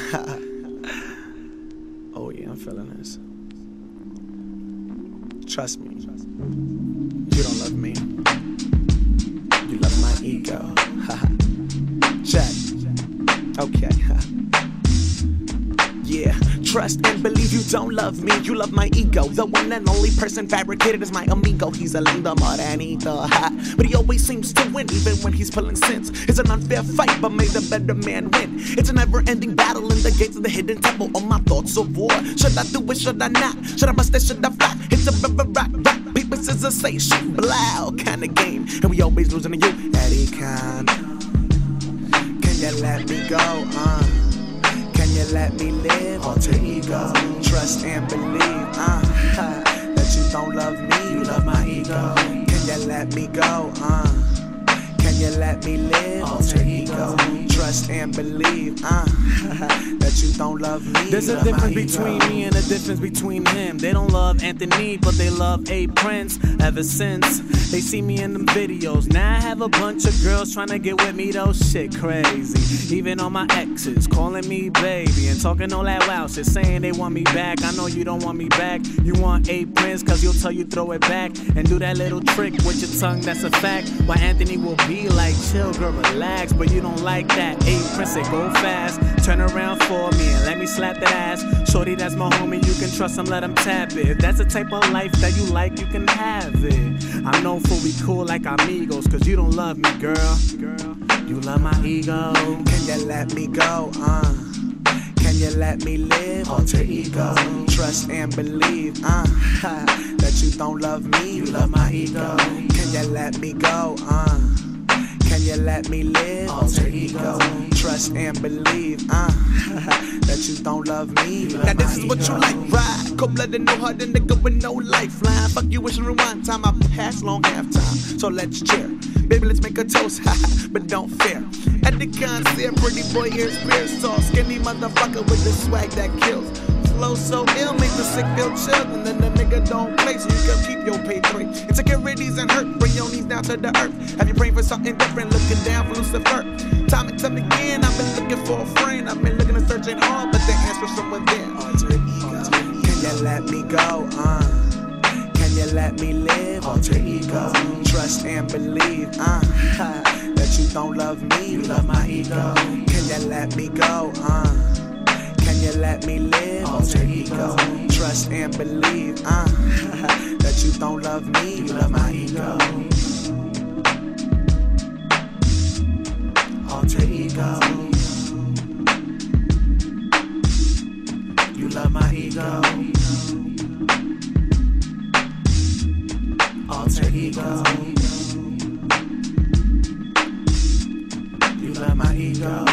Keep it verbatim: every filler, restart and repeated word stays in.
Oh yeah, I'm feeling this. Trust me, you don't love me. You love my ego. Check. Okay. Yeah, trust and believe you don't love me. You love my ego. The one and only person fabricated is my amigo. He's a lindo morenito, ha. But he always seems to win, even when he's pulling sins. It's an unfair fight, but may the better man win. It's a never-ending battle in the gates of the hidden temple. All my thoughts of war. Should I do it? Should I not? Should I bust it? Should I flop? It's a river rock, rock. Paper, scissors, say shit, blow kind of game. And we always losing to you. Eddie Khan. Can you let me go? Uh. Can you let me live? Alter ego, trust and believe uh, that you don't love me, you love my ego. Can you let me go? Uh, can you let me live? Alter ego, trust and believe uh, that you don't love me. There's a difference between me and a difference between him. They don't love Anthony, but they love A Prince. Ever since they see me in them videos, now I have a bunch of girls trying to get with me. Though shit crazy. Even on my exes calling me baby and talking all that wow shit, saying they want me back. I know you don't want me back. You want A Prince, cause you'll tell you throw it back and do that little trick with your tongue. That's a fact. Why Anthony will be like, chill girl, relax, but you don't like that. A Prince say go fast, turn around for me and let me slap that ass. Shorty, that's my homie, you can trust him, let him tap it. If that's the type of life that you like, you can have it. I'm known for we cool like amigos, cause you don't love me, girl. You love my ego. Can you let me go? Uh, can you let me live? Alter ego, trust and believe uh, that you don't love me, you love my ego. Can you let me go? Uh, Can you let me live? Alter ego, trust and believe uh, that you don't love me. Now this is what you like, ride. Cold-blooded, no heart, and nigga with no lifeline. Fuck you, wish and rewind. Time I pass long half time. So let's cheer. Baby, let's make a toast, but don't fear. At the concert, pretty boy ears pierced. Tall, skinny motherfucker with the swag that kills. Flow so ill, make the sick feel chill. And then the nigga don't play, so you can keep your pay three. Insecurities and hurt, bring your knees down to the earth. Have you praying for something different, looking down for Lucifer. Time and time again, I've been looking for a friend. I've been looking and searching hard, but the answer's from within. Alter ego. Can you let me go? Uh, can you let me live? Alter ego, trust and believe uh, that you don't love me, you love my ego. Can you let me go? Uh, Can you let me live? Alter ego, trust and believe uh, that you don't love me, you love my ego. Alter ego, you love my ego. Alter ego, you love my ego.